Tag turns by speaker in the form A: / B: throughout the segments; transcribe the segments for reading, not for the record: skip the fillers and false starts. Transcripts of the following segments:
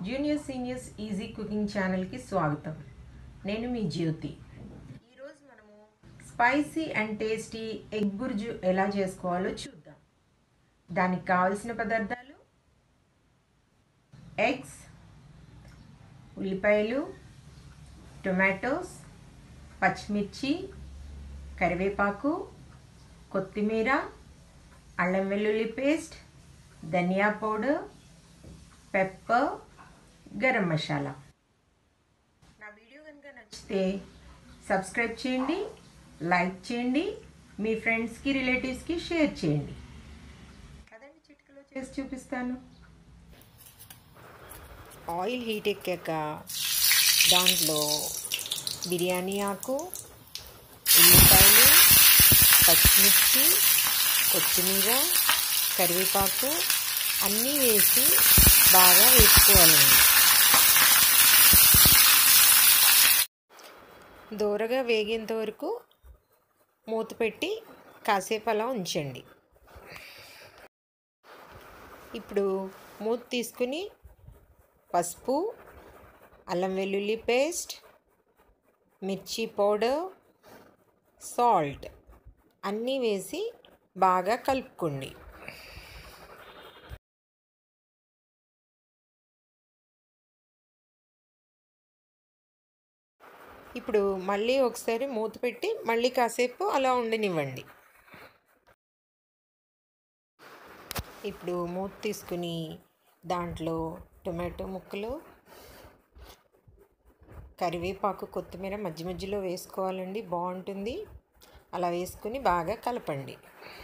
A: Junior seniors easy cooking ఛానల్కి స్వాగతం. నేను మీ జ్యోతి. ఈరోజు మనము spicy and tasty egg bhurji ఎలా చేసుకోవాలో చూద్దాం. దానికి కావలసిన పదార్థాలు: ఎగ్స్, ఉల్లిపాయలు, టొమాటోస్, పచ్చిమిర్చి, కరివేపాకు, కొత్తిమీర, అల్లం వెల్లుల్లి పేస్ట్, ధనియా పౌడర్, పెప్పర్, గరం మసాలా. నా వీడియో కనుక నచ్చితే సబ్స్క్రైబ్ చేయండి, లైక్ చేయండి, మీ ఫ్రెండ్స్కి రిలేటివ్స్కి షేర్ చేయండి. కదండి చిటికలో చేసి చూపిస్తాను. ఆయిల్ హీట్ ఎక్కాక దాంట్లో బిర్యానీ ఆకు, ఉల్లిపాయలు, పచ్చిమిర్చి, కొత్తిమీర, కరివేపాకు అన్నీ వేసి బాగా వేసుకోవాలండి. దోరగా వేగేంత వరకు మూత పెట్టి కాసేపు అలా ఉంచండి. ఇప్పుడు మూత తీసుకుని పసుపు, అల్లం వెల్లుల్లి పేస్ట్, మిర్చి పౌడర్, సాల్ట్ అన్నీ వేసి బాగా కలుపుకోండి. ఇప్పుడు మళ్ళీ ఒకసారి మూత పెట్టి మళ్ళీ కాసేపు అలా ఉండనివ్వండి. ఇప్పుడు మూత తీసుకుని దాంట్లో టొమాటో ముక్కలు, కరివేపాకు, కొత్తిమీర మధ్య మధ్యలో వేసుకోవాలండి, బాగుంటుంది. అలా వేసుకుని బాగా కలపండి.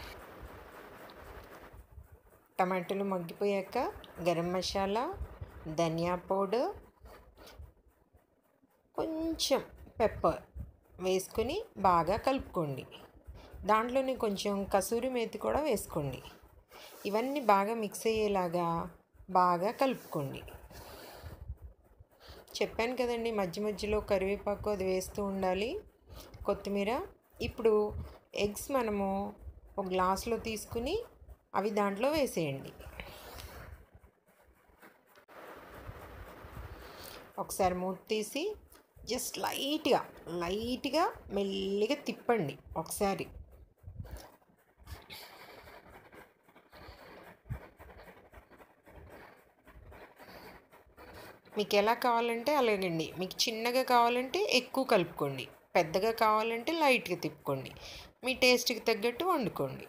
A: టమాటాలు మగ్గిపోయాక గరం మసాలా, ధనియా పౌడర్, కొంచెం పెప్పర్ వేసుకొని బాగా కలుపుకోండి. దాంట్లోనే కొంచెం కసూరి మేతి కూడా వేసుకోండి. ఇవన్నీ బాగా మిక్స్ అయ్యేలాగా బాగా కలుపుకోండి. చెప్పాను కదండి, మధ్య మధ్యలో కరివేపాకు అది వేస్తూ ఉండాలి, కొత్తిమీర. ఇప్పుడు ఎగ్స్ మనము ఒక గ్లాసులో తీసుకుని అవి దాంట్లో వేసేయండి. ఒకసారి మూత తీసి జస్ట్ లైట్గా మెల్లిగా తిప్పండి ఒకసారి. మీకు ఎలా కావాలంటే అలాగండి. మీకు చిన్నగా కావాలంటే ఎక్కువ కలుపుకోండి, పెద్దగా కావాలంటే లైట్గా తిప్పుకోండి. మీ టేస్ట్కి తగ్గట్టు వండుకోండి.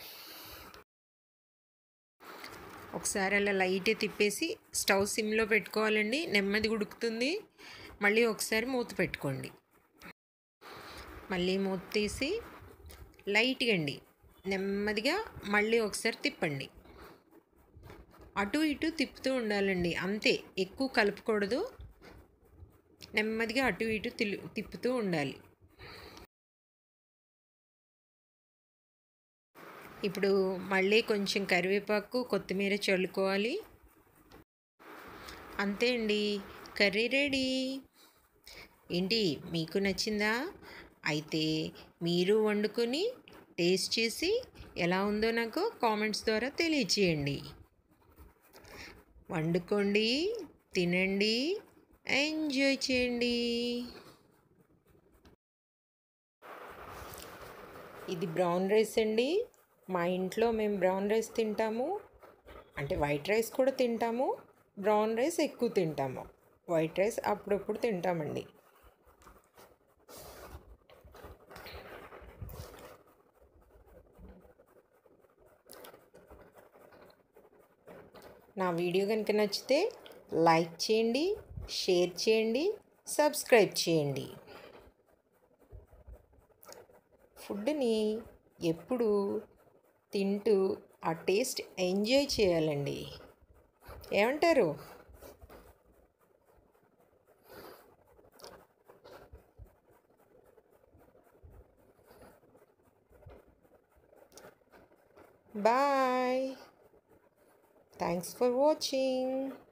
A: ఒకసారి అలా లైట్గా తిప్పేసి స్టవ్ సిమ్లో పెట్టుకోవాలండి, నెమ్మది ఉడుకుతుంది. మళ్ళీ ఒకసారి మూత పెట్టుకోండి. మళ్ళీ మూత తీసి లైట్గా నెమ్మదిగా మళ్ళీ ఒకసారి తిప్పండి. అటు ఇటు తిప్పుతూ ఉండాలండి, అంతే, ఎక్కువ కలుపుకూడదు. నెమ్మదిగా అటు ఇటు తిప్పుతూ ఉండాలి. ఇప్పుడు మళ్ళీ కొంచెం కరివేపాకు, కొత్తిమీర చల్లుకోవాలి. అంతే అండి, కర్రీ రెడీ. ఏంటి, మీకు నచ్చిందా? అయితే మీరు వండుకొని టేస్ట్ చేసి ఎలా ఉందో నాకు కామెంట్స్ ద్వారా తెలియచేయండి. వండుకోండి, తినండి, ఎంజాయ్ చేయండి. ఇది బ్రౌన్ రైస్ అండి. మా ఇంట్లో మేము బ్రౌన్ రైస్ తింటాము. అంటే వైట్ రైస్ కూడా తింటాము, బ్రౌన్ రైస్ ఎక్కువ తింటాము. వైట్ రైస్ అప్పుడప్పుడు తింటామండి. నా వీడియో కనుక నచ్చితే లైక్ చేయండి, షేర్ చేయండి, సబ్స్క్రైబ్ చేయండి. ఫుడ్ని ఎప్పుడు తింటూ ఆ టేస్ట్ ఎంజాయ్ చేయాలండి. ఏమంటారు? బాయ్. Thanks for watching.